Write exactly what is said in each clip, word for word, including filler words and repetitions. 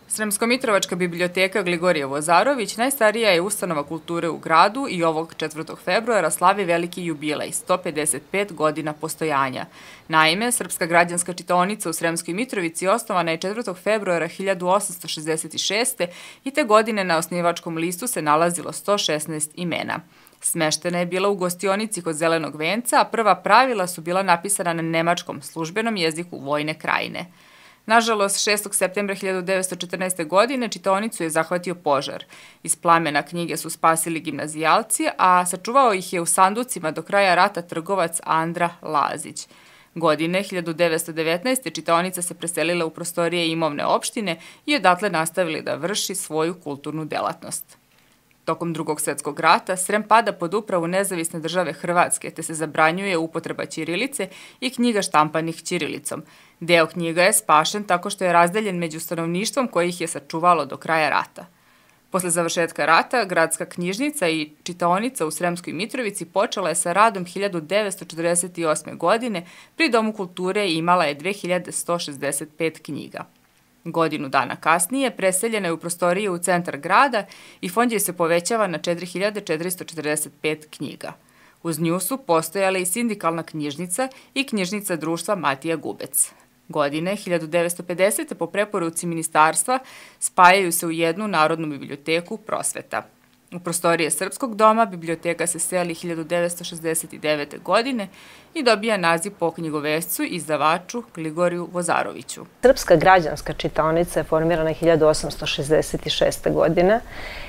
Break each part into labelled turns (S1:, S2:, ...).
S1: Sremsko-mitrovačka biblioteka Gligorije Vozarović najstarija je ustanova kulture u gradu i ovog četvrtog februara slavi veliki jubilej, sto pedeset pet godina postojanja. Naime, Srpska građanska čitaonica u Sremskoj Mitrovici osnovana je četvrtog februara hiljadu osamsto šezdeset šeste. i te godine na osnivačkom listu se nalazilo sto šesnaest imena. Smeštena je bila u gostionici kod Zelenog venca, a prva pravila su bila napisana na nemačkom službenom jeziku Vojne krajine. Nažalost, šestog septembra hiljadu devetsto četrnaeste. godine čitaonicu je zahvatio požar. Iz plamena knjige su spasili gimnazijalci, a sačuvao ih je u sanducima do kraja rata trgovac Andra Lazić. Godine hiljadu devetsto devetnaeste. čitaonica se preselila u prostorije imovne opštine i odatle nastavili da vrši svoju kulturnu delatnost. Tokom Drugog svetskog rata Srem pada pod upravu Nezavisne države Hrvatske, te se zabranjuje upotreba ćirilice i knjiga štampanih ćirilicom. Deo knjiga je spašen tako što je razdeljen među stanovništvom koje ih je sačuvalo do kraja rata. Posle završetka rata, gradska knjižnica i čitaonica u Sremskoj Mitrovici počela je sa radom hiljadu devetsto četrdeset osme. godine, pri Domu kulture i imala je dve hiljade sto šezdeset pet knjiga. Godinu dana kasnije preseljena je u prostorije u centar grada i fond je se povećava na četiri hiljade četiristo četrdeset pet knjiga. Uz nju su postojale i sindikalna knjižnica i knjižnica društva Matija Gubec. Godine hiljadu devetsto pedesete. po preporuci ministarstva spajaju se u jednu Narodnu biblioteku prosveta. U prostorije Srpskog doma biblioteka se seli hiljadu devetsto šezdeset devete. godine i dobija naziv po knjigovescu i izdavaču Gligoriju Vozaroviću.
S2: Srpska građanska čitaonica je formirana hiljadu osamsto šezdeset šeste. godine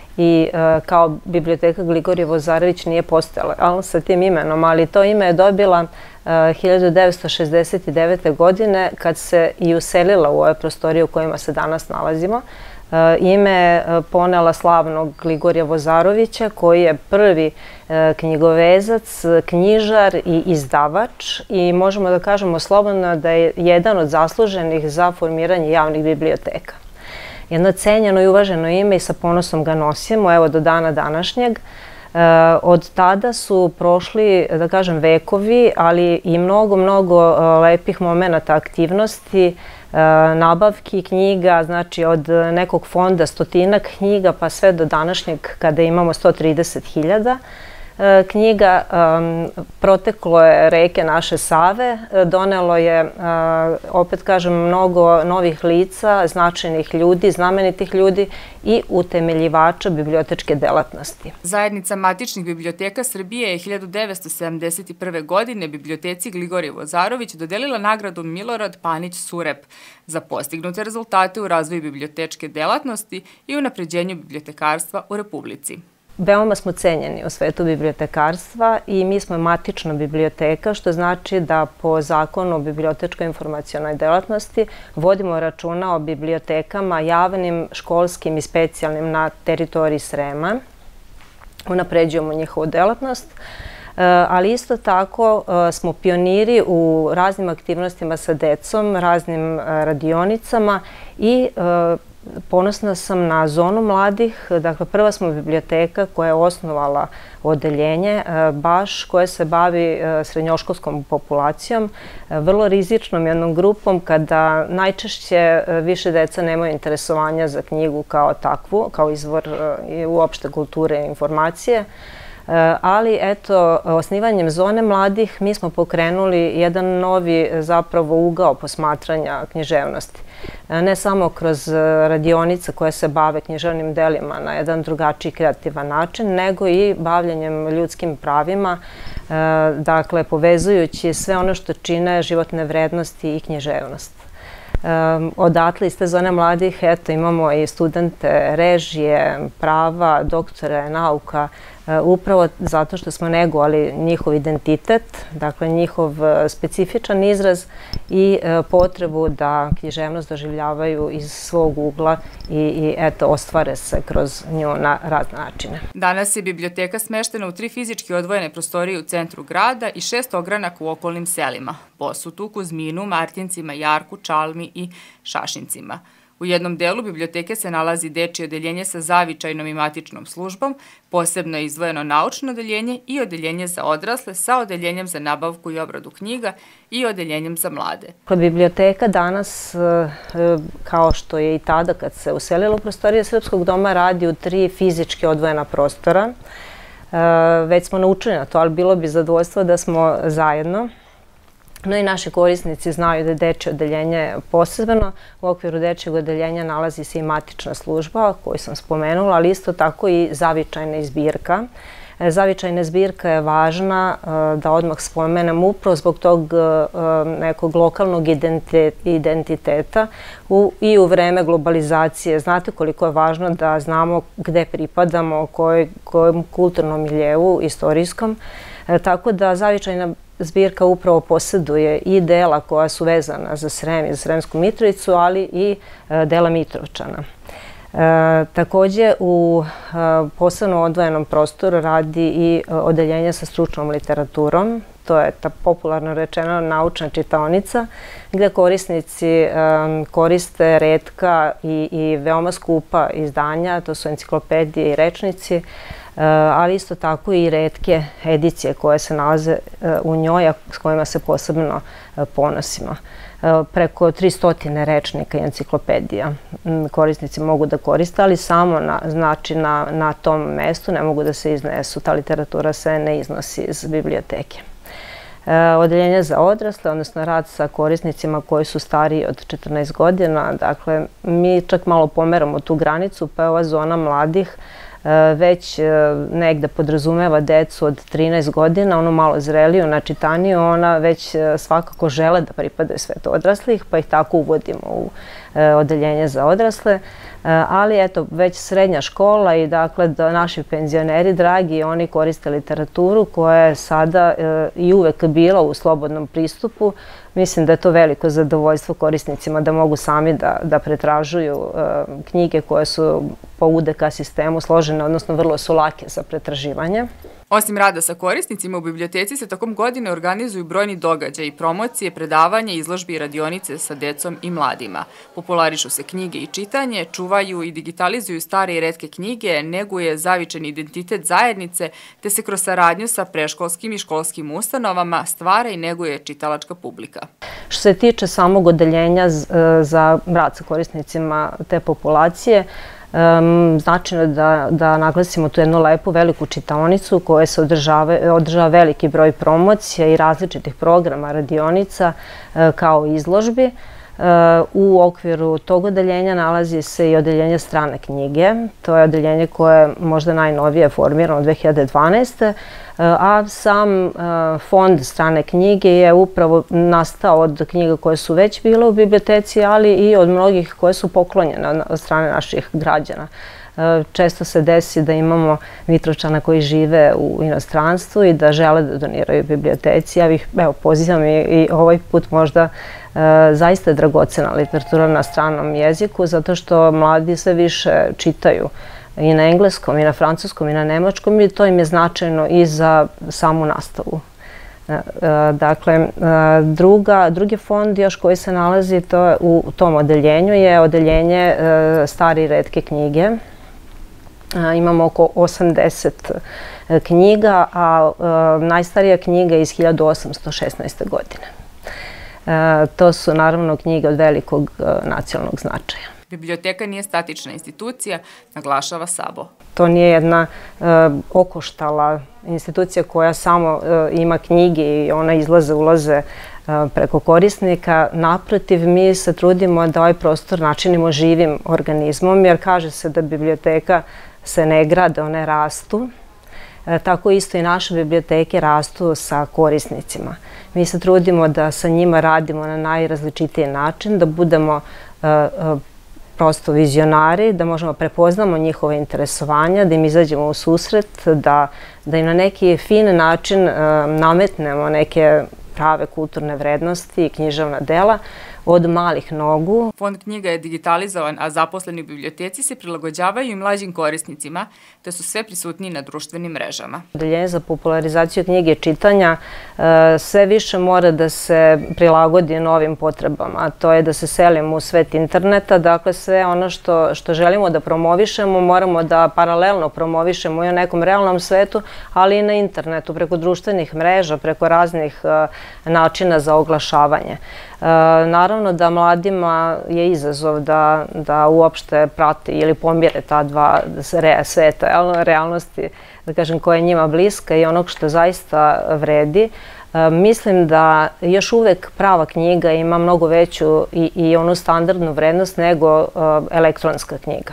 S2: i kao biblioteka Gligorije Vozarović nije postojala sa tim imenom, ali to ime je dobila hiljadu devetsto šezdeset devete. godine kad se i uselila u ove prostorije u kojima se danas nalazimo. Ime je ponela slavnog Gligorija Vozarovića, koji je prvi knjigovezac, knjižar i izdavač i možemo da kažemo slobodno da je jedan od zasluženih za formiranje javnih biblioteka. Jedno cenjeno i uvaženo ime i sa ponosom ga nosimo, evo do dana današnjeg. Od tada su prošli, da kažem, vekovi, ali i mnogo, mnogo lepih momenata aktivnosti, nabavki knjiga, znači od nekog fonda stotinak knjiga pa sve do današnjeg kada imamo sto trideset hiljada knjiga. Proteklo je reke naše Save, donelo je, opet kažem, mnogo novih lica, značajnih ljudi, znamenitih ljudi i utemeljivača bibliotečke delatnosti.
S1: Zajednica matičnih biblioteka Srbije je hiljadu devetsto sedamdeset prve. godine biblioteci Gligorije Vozarović dodelila nagradu Milorad Panić Surep za postignute rezultate u razvoju bibliotečke delatnosti i unapređenju bibliotekarstva u Republici.
S2: Veoma smo cenjeni u svetu bibliotekarstva i mi smo matična biblioteka, što znači da po zakonu o bibliotečkoj informacionoj delatnosti vodimo računa o bibliotekama javnim, školskim i specijalnim na teritoriji Srema. Unapređujemo njihovu delatnost, ali isto tako smo pioniri u raznim aktivnostima sa decom, raznim radionicama i ponosna sam na zonu mladih. Dakle, prva smo biblioteka koja je osnovala odeljenje baš koje se bavi srednjoškolskom populacijom, vrlo rizičnom jednom grupom kada najčešće više deca nemaju interesovanja za knjigu kao takvu, kao izvor uopšte kulture i informacije. Ali eto, osnivanjem zone mladih mi smo pokrenuli jedan novi zapravo ugao posmatranja književnosti. Ne samo kroz radionice koje se bave književnim delima na jedan drugačiji kreativan način, nego i bavljenjem ljudskim pravima, dakle povezujući sve ono što čine životne vrednosti i književnost. Odatle iz te zone mladih eto imamo i studente režije, prava, doktore nauka, upravo zato što smo negovali njihov identitet, dakle njihov specifičan izraz i potrebu da književnost doživljavaju iz svog ugla i eto ostvare se kroz nju na razne načine.
S1: Danas je biblioteka smeštena u tri fizički odvojene prostorije u centru grada i šest ogranaka u okolnim selima: Bosutu, Kuzminu, Martincima, Jarku, Čalmi i Šašincima. U jednom delu biblioteke se nalazi dečije odeljenje sa zavičajnom i matičnom službom, posebno je izdvojeno naučno odeljenje i odeljenje za odrasle sa odeljenjem za nabavku i obradu knjiga i odeljenjem za mlade.
S2: Biblioteka danas, kao što je i tada kad se uselila u prostorije Srpskog doma, radi u tri fizički odvojena prostora. Već smo naučili na to, ali bilo bi zadovoljstvo da smo zajedno. No i naši korisnici znaju da je dečje odeljenje posebno. U okviru dečjeg odeljenja nalazi se i matična služba koju sam spomenula, ali isto tako i zavičajna zbirka. Zavičajna zbirka je važna da odmah spomenem upravo zbog tog nekog lokalnog identiteta i u vreme globalizacije. Znate koliko je važno da znamo gde pripadamo, kojem kulturnom miljevu, istorijskom. Tako da zavičajna zbirka upravo posjeduje i dela koja su vezana za Srem i za Sremsku Mitrovicu, ali i dela Mitrovčana. Također u posebno odvojenom prostoru radi i odeljenje sa stručnom literaturom. To je ta popularno rečena naučna čitaonica gdje korisnici koriste retka i veoma skupa izdanja, to su enciklopedije i rečnici, ali isto tako i retke edicije koje se nalaze u njoj, a s kojima se posebno ponosimo. Preko tristo rečnika i enciklopedija korisnici mogu da koriste, ali samo na tom mestu ne mogu da se iznesu. Ta literatura se ne iznosi iz biblioteke. Odeljenje za odrasle, odnosno rad sa korisnicima koji su stariji od četrnaest godina. Dakle, mi čak malo pomeramo tu granicu, pa je ova zona mladih već negde podrazumeva decu od trinaest godina, ono malo zreliju, načitaniju, ona već svakako žele da pripadaju svetu odraslih, pa ih tako uvodimo u odeljenje za odrasle. Ali eto, već srednja škola i dakle da naši penzioneri dragi, oni koriste literaturu koja je sada i uvek bila u slobodnom pristupu. Mislim da je to veliko zadovoljstvo korisnicima da mogu sami da pretražuju knjige koje su po U D K sistemu složene, odnosno vrlo su lake za pretraživanje.
S1: Osim rada sa korisnicima, u biblioteci se tokom godine organizuju brojni događaji, promocije, predavanje, izložbe i radionice sa decom i mladima. Popularišu se knjige i čitanje, čuvaju i digitalizuju stare i retke knjige, neguje zavičajni identitet zajednice, te se kroz saradnju sa preškolskim i školskim ustanovama stvara i neguje čitalačka publika.
S2: Što se tiče samog odeljenja za rad sa korisnicima te populacije, značajno je da naglasimo tu jednu lepu veliku čitaonicu koja se održava veliki broj promocija i različitih programa, radionica kao izložbi. U okviru tog odeljenja nalazi se i odeljenje strane knjige. To je odeljenje koje je možda najnovije formirano dve hiljade dvanaeste. A sam fond strane knjige je upravo nastao od knjiga koje su već bile u biblioteci, ali i od mnogih koje su poklonjene od strane naših građana. Često se desi da imamo Mitrovčana koji žive u inostranstvu i da žele da doniraju biblioteci. Ja bih pozivam i ovaj put možda zaista je dragocena literatura na stranom jeziku, zato što mladi sve više čitaju i na engleskom, i na francuskom, i na nemačkom i to im je značajno i za samu nastavu. Dakle, drugi fond još koji se nalazi u tom odeljenju je odeljenje stare i retke knjige. Imamo oko osamdeset knjiga, a najstarija knjiga je iz hiljadu osamsto šesnaeste. godine. To su naravno knjige od velikog nacionalnog značaja.
S1: Biblioteka nije statična institucija, naglašava Sabo.
S2: To nije jedna okoštala institucija koja samo ima knjige i ona izlaze, ulaze preko korisnika. Naprotiv, mi se trudimo da ovaj prostor načinimo živim organizmom, jer kaže se da biblioteka se ne grade, one rastu. Tako isto i naše biblioteke rastu sa korisnicima. Mi se trudimo da sa njima radimo na najrazličitiji način, da budemo prosto vizionari, da možemo prepoznamo njihove interesovanja, da im izađemo u susret, da im na neki fin način nametnemo neke prave kulturne vrednosti i književna dela od malih nogu.
S1: Fond knjiga je digitalizovan, a zaposleni u biblioteci se prilagođavaju i mlađim korisnicima, te su sve prisutniji na društvenim mrežama.
S2: Odeljenje za popularizaciju knjige i čitanja sve više mora da se prilagodi novim potrebama, a to je da se selimo u svet interneta. Dakle, sve ono što, što želimo da promovišemo moramo da paralelno promovišemo i u nekom realnom svetu, ali i na internetu, preko društvenih mreža, preko raznih načina za oglašavanje. Naravno da mladima je izazov da, da uopšte prate ili pomire ta dva sveta, realnosti, da kažem, koja je njima bliska i onog što zaista vredi. Mislim da još uvek prava knjiga ima mnogo veću i, i onu standardnu vrednost nego elektronska knjiga.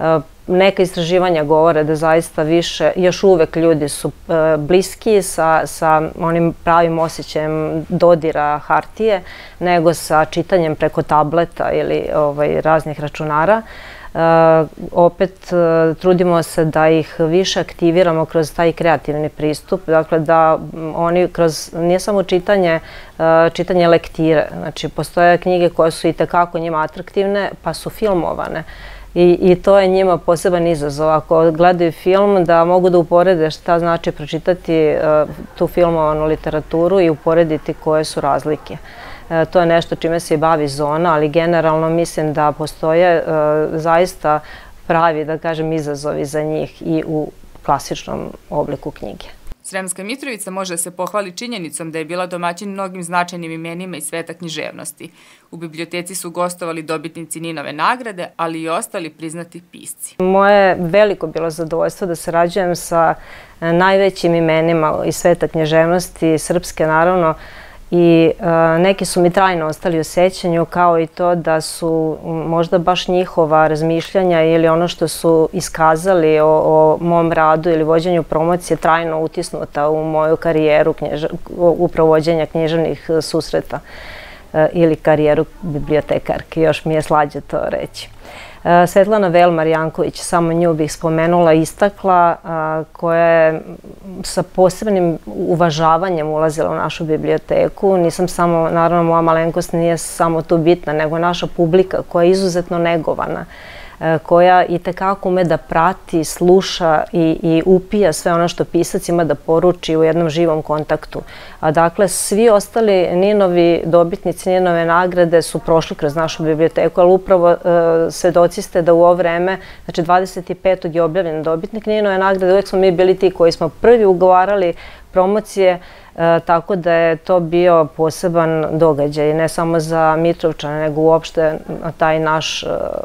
S2: Neka istraživanja govore da zaista više, još uvek ljudi su bliski sa, sa onim pravim osjećajem dodira hartije nego sa čitanjem preko tableta ili ovaj, raznih računara. Uh, opet uh, trudimo se da ih više aktiviramo kroz taj kreativni pristup, dakle da oni kroz, nije samo čitanje, uh, čitanje lektire, znači postoje knjige koje su i tekako njima atraktivne pa su filmovane. I, I to je njima poseban izazov. Ako gledaju film, da mogu da uporede šta znači pročitati uh, tu filmovanu literaturu i uporediti koje su razlike. Uh, to je nešto čime se i bavi Zona, ali generalno mislim da postoje uh, zaista pravi, da kažem, izazovi za njih i u klasičnom obliku knjige.
S1: Sremska Mitrovica može se pohvali činjenicom da je bila domaćin mnogim značajnim imenima iz sveta književnosti. U biblioteci su gostovali dobitnici Ninove nagrade, ali i ostali priznati pisci.
S2: Moje veliko bilo zadovoljstvo da sarađujem sa najvećim imenima iz sveta književnosti, srpske naravno, i neki su mi trajno ostali u sećanju, kao i to da su možda baš njihova razmišljanja ili ono što su iskazali o, o mom radu ili vođenju promocije trajno utisnuta u moju karijeru u provođenja književnih susreta ili karijeru bibliotekarke, još mi je slađe to reći. Svetlana Velmar-Janković, samo nju bih spomenula, istakla, koja je sa posebnim uvažavanjem ulazila u našu biblioteku. Nisam samo, naravno, moja malenkost nije samo tu bitna, nego naša publika koja je izuzetno negovana, koja i tekako ume da prati, sluša i, i upija sve ono što pisac ima da poruči u jednom živom kontaktu. A dakle, svi ostali Ninovi dobitnici Ninove nagrade su prošli kroz našu biblioteku, ali upravo e, svedoci ste da u ovo vreme, znači dvadeset petog je objavljen dobitnik Ninove nagrade, uvek smo mi bili ti koji smo prvi ugovarali promocije, E, tako da je to bio poseban događaj, ne samo za Mitrovčane, nego uopšte taj naš e,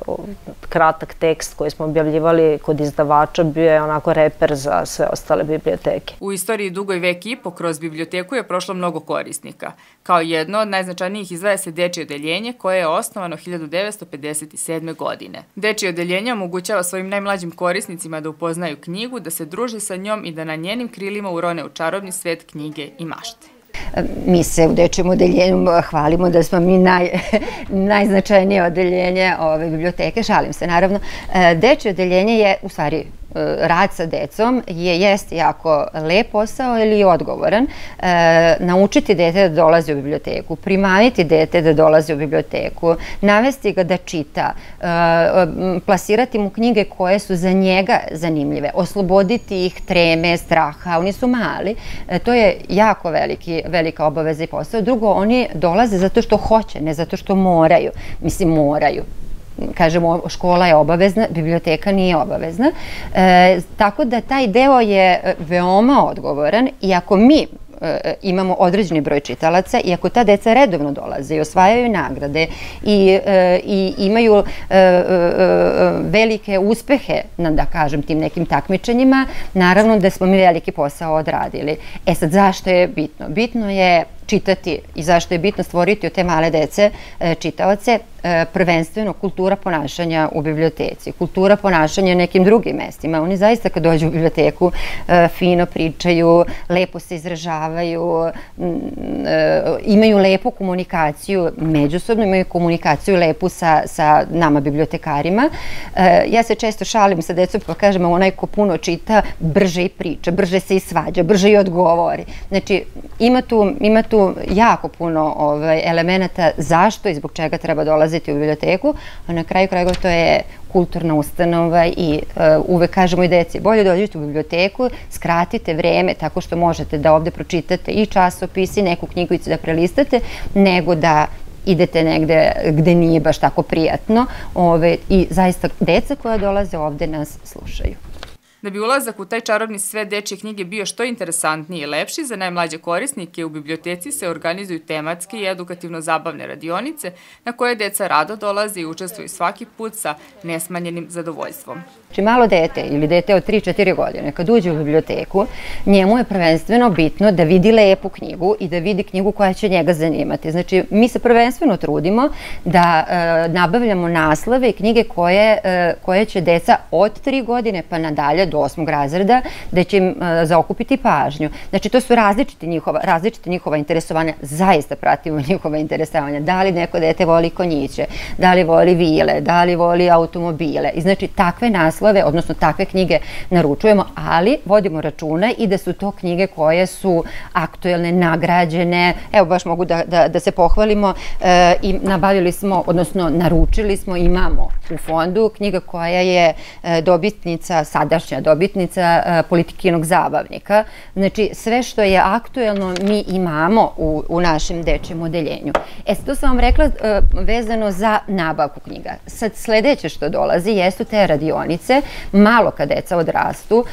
S2: kratak tekst koji smo objavljivali kod izdavača bio je onako reper za sve ostale biblioteke.
S1: U istoriji dugoj vek i po kroz biblioteku je prošlo mnogo korisnika. Kao jedno od najznačajnijih izdvaja se Dečije odeljenje, koje je osnovano hiljadu devetsto pedeset sedme. godine. Dečije odeljenje omogućava svojim najmlađim korisnicima da upoznaju knjigu, da se druže sa njom i da na njenim krilima urone u čarobni svet knjige i mašte.
S3: Mi se u Dečijem odeljenju hvalimo da smo mi naj, najznačajnije odeljenje ove biblioteke, šalim se naravno. Dečije odeljenje je, u stvari, rad sa decom je jeste jako lep posao ili odgovoran. E, naučiti dete da dolazi u biblioteku, primaviti dete da dolazi u biblioteku, navesti ga da čita, e, plasirati mu knjige koje su za njega zanimljive, osloboditi ih treme, straha, oni su mali. E, to je jako veliki, velika obaveza i posao. Drugo, oni dolaze zato što hoće, ne zato što moraju. Mislim, moraju. Kažemo, škola je obavezna, biblioteka nije obavezna. E, tako da taj deo je veoma odgovoran i ako mi e, imamo određeni broj čitalaca i ako ta deca redovno dolaze i osvajaju nagrade i, e, i imaju e, e, velike uspehe na, da kažem, tim nekim takmičenjima, naravno da smo mi veliki posao odradili. E sad, zašto je bitno? Bitno je čitati i zašto je bitno stvoriti od te male dece čitaoce, prvenstveno kultura ponašanja u biblioteci, kultura ponašanja nekim drugim mestima. Oni zaista kad dođu u biblioteku fino pričaju, lepo se izražavaju, imaju lepu komunikaciju, međusobno imaju komunikaciju lepu sa nama bibliotekarima. Ja se često šalim sa decom pa kažem, onaj ko puno čita, brže i priča, brže se i svađa, brže i odgovori. Znači, ima tu jako puno elemenata zašto i zbog čega treba dolaziti u biblioteku, a na kraju krajeva to je kulturna ustanova i uvek kažemo i deci, bolje dođite u biblioteku, skratite vreme tako što možete da ovde pročitate i časopis i neku knjigicu da prelistate, nego da idete negde gde nije baš tako prijatno i zaista deca koja dolaze ovde nas slušaju.
S1: Da bi ulazak u taj čarobni svet dečje knjige bio što interesantniji i lepši, za najmlađe korisnike u biblioteci se organizuju tematske i edukativno-zabavne radionice na koje deca rado dolaze i učestvuju svaki put sa nesmanjenim zadovoljstvom.
S3: Znači, malo dete ili dete od tri do četiri godine kad uđe u biblioteku, njemu je prvenstveno bitno da vidi lepu knjigu i da vidi knjigu koja će njega zanimati. Znači, mi se prvenstveno trudimo da nabavljamo naslove i knjige koje će deca od tri godine pa nadalje do osmog razreda, da će im zaokupiti pažnju. Znači, to su različite njihova interesovanja. Zaista pratimo njihova interesovanja. Da li neko dete voli konjiće, da li voli vile, da li voli automobile. I znači, takve naslove, odnosno takve knjige naručujemo, ali vodimo računa i da su to knjige koje su aktuelne, nagrađene. Evo, baš mogu da se pohvalimo i nabavili smo, odnosno naručili smo, imamo u fondu knjiga koja je dobitnica, sadašnja dobitnica Politikinog zabavnika. Znači, sve što je aktuelno mi imamo u našem dečjem odeljenju. E, to sam vam rekla vezano za nabavku knjiga. Sad, sledeće što dolazi jesu te radionice, malo kad deca odrastu,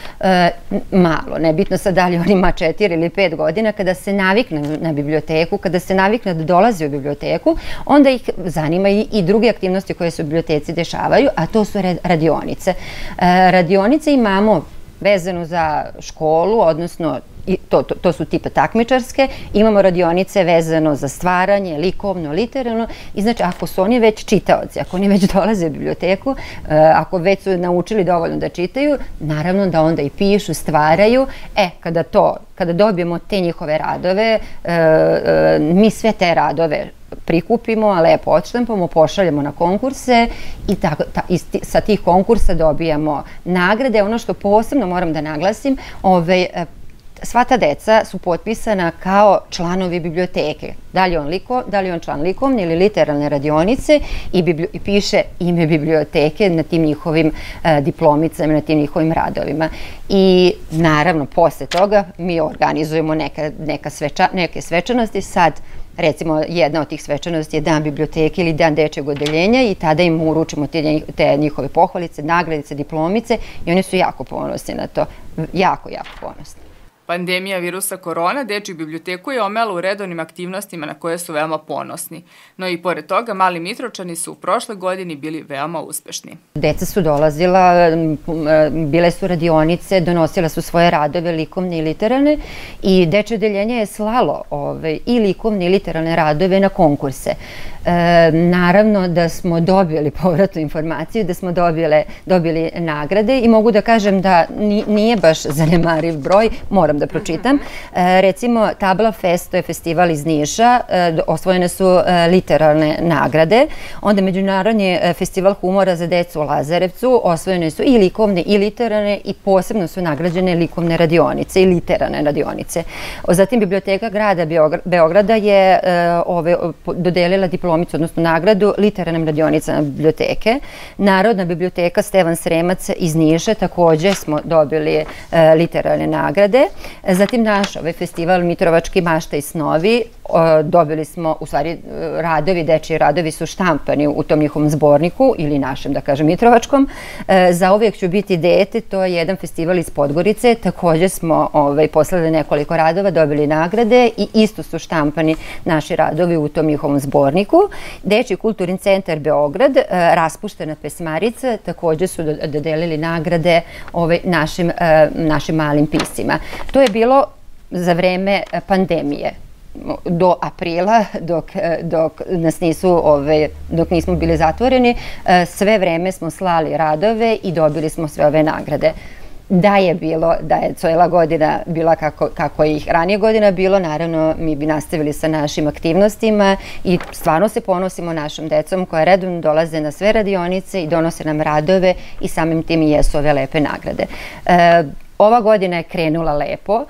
S3: malo, nebitno sad da li on ima četiri ili pet godina, kada se navikne na biblioteku, kada se navikne da dolazi u biblioteku, onda ih zanima i druge aktivnosti koje se u biblioteci dešavaju, a to su radionice. Radionice imamo vezano za školu, odnosno to su tipa takmičarske, imamo radionice vezano za stvaranje, likovno, literarno i znači ako su oni već čitaoci, ako oni već dolaze u biblioteku, ako već su naučili dovoljno da čitaju, naravno da onda i pišu, stvaraju. E, kada to, kada dobijemo te njihove radove, mi sve te radove prikupimo, lepo odštampamo, pošaljemo na konkurse i sa tih konkursa dobijamo nagrade. Ono što posebno moram da naglasim, sva ta deca su potpisana kao članovi biblioteke. Da li je on član likovne ili literarne radionice i piše ime biblioteke na tim njihovim diplomicama, na tim njihovim radovima. I naravno, posle toga mi organizujemo neke svečanosti. Sad, recimo, jedna od tih svečanosti je Dan biblioteke ili Dan dečjeg odeljenja i tada im uručimo te njihove pohvalice, nagradice, diplomice i oni su jako ponosni na to. Jako, jako ponosni.
S1: Pandemija virusa korona dečju biblioteku je omela u redovnim aktivnostima na koje su veoma ponosni. No i pored toga, mali Mitročani su u prošle godini bili veoma uspešni.
S3: Deca su dolazila, bile su radionice, donosila su svoje radove likovne i literarne i dečje odeljenje je slalo i likovne i literarne radove na konkurse. Naravno da smo dobili povratnu informaciju, da smo dobili nagrade i mogu da kažem da nije baš zanemariv broj, moram da pročitam. Recimo, Tabla Fest, to je festival iz Niša, osvojene su literarne nagrade. Onda Međunarodni festival humora za decu u Lazarevcu, osvojene su i likovne i literarne i posebno su nagrađene likovne radionice i literarne radionice. Zatim, Biblioteka grada Beograda je dodelila diplomicu, odnosno nagradu literarnim radionicama biblioteke. Narodna biblioteka Stevan Sremac iz Niša, takođe smo dobili literarne nagrade. Zatim naš ovaj festival Mitrovački mašta i snovi, dobili smo, u stvari radovi, dečji radovi su štampani u tom njihovom zborniku ili našem, da kažem, Mitrovačkom. Za uvijek ću biti dete, to je jedan festival iz Podgorice, takođe smo poslali nekoliko radova, dobili nagrade i isto su štampani naši radovi u tom njihovom zborniku. Dečji kulturni centar Beograd, Raspuštena pesmarica, takođe su dodelili nagrade našim malim piscima. To je bilo za vreme pandemije. do aprila, dok, dok, nas nisu, ove, dok nismo bili zatvoreni, sve vreme smo slali radove i dobili smo sve ove nagrade. Da je bilo, da je cijela godina bila kako, kako je ih ranije godina bilo, naravno mi bi nastavili sa našim aktivnostima i stvarno se ponosimo našom decom koja redovno dolaze na sve radionice i donose nam radove i samim tim i jesu ove lepe nagrade. E, Ova godina je krenula lepo,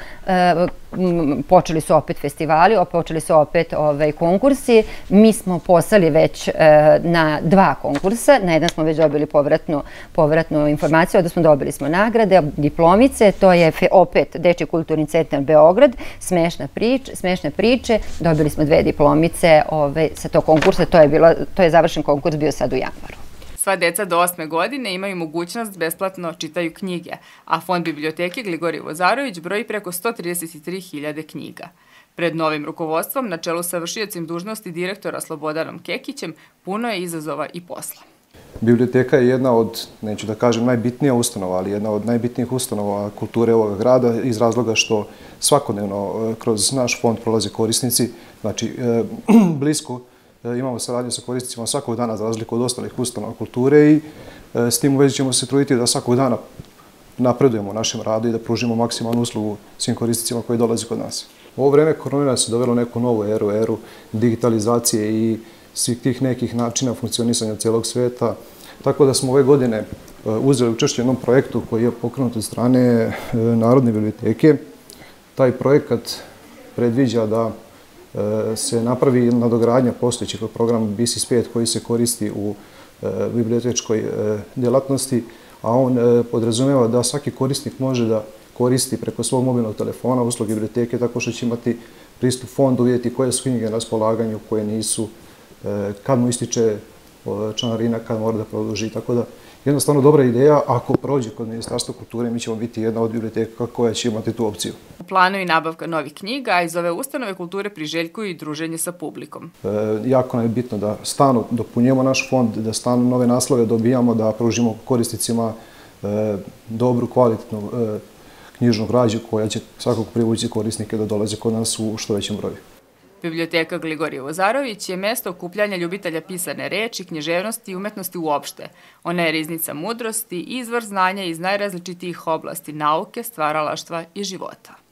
S3: počeli su opet festivali, počeli su opet konkursi. Mi smo poslali već na dva konkursa, na jedan smo već dobili povratnu informaciju, odnosno dobili smo nagrade, diplomice, to je opet Dečiji kulturni centar Beograd, smešne priče, dobili smo dve diplomice sa tog konkursa, to je završen konkurs bio sad u januaru.
S1: Sva deca do osme godine imaju mogućnost besplatno čitaju knjige, a Fond biblioteke Gligorije Vozarović broji preko sto trideset tri hiljade knjiga. Pred novim rukovodstvom, na čelu sa vršiocem dužnosti direktora Slobodanom Kekićem, puno je izazova i posla.
S4: Biblioteka je jedna od, neću da kažem najbitnija ustanova, ali jedna od najbitnijih ustanova kulture ovog grada iz razloga što svakodnevno kroz naš fond prolaze korisnici, znači blisko imamo saradnju sa korisnicima svakog dana za razliku od ostalih ustanova kulture i s tim u vezi ćemo se truditi da svakog dana napredujemo u našem radu i da pružimo maksimalnu uslugu svim korisnicima koji dolaze kod nas. U ovo vreme korona se dovelo neku novu eru, eru digitalizacije i svih tih nekih načina funkcionisanja cijelog sveta, tako da smo ove godine uzeli učešće u jednom projektu koji je pokrenut od strane Narodne biblioteke. Taj projekat predviđa da se napravi nadogradnja postojećeg programa B I S I S pet koji se koristi u bibliotečkoj djelatnosti, a on podrazumijeva da svaki korisnik može da koristi preko svog mobilnog telefona usluge biblioteke tako što će imati pristup fondu, vidjeti koje su knjige na raspolaganju, koje nisu, kad mu ističe članarina, kad mora da produži, tako da jednostavno dobra ideja. Ako prođe kod Ministarstva kulture, mi ćemo biti jedna od biblioteka koja će imati tu opciju.
S1: U planu je nabavka novih knjiga, a iz ove ustanove kulture priželjkuju i druženje sa publikom.
S4: Jako nam je bitno da stalno dopunjujemo naš fond, da stalno nove naslove dobijamo, da pružimo korisnicima dobru, kvalitetnu knjižnu građu koja će svakog privući korisnike da dolaze kod nas u što većem broju.
S1: Biblioteka Gligorije Vozarović je mesto okupljanja ljubitelja pisane reči, književnosti i umetnosti uopšte. Ona je riznica mudrosti i izvor znanja iz najrazličitijih oblasti nauke, stvaralaštva i života.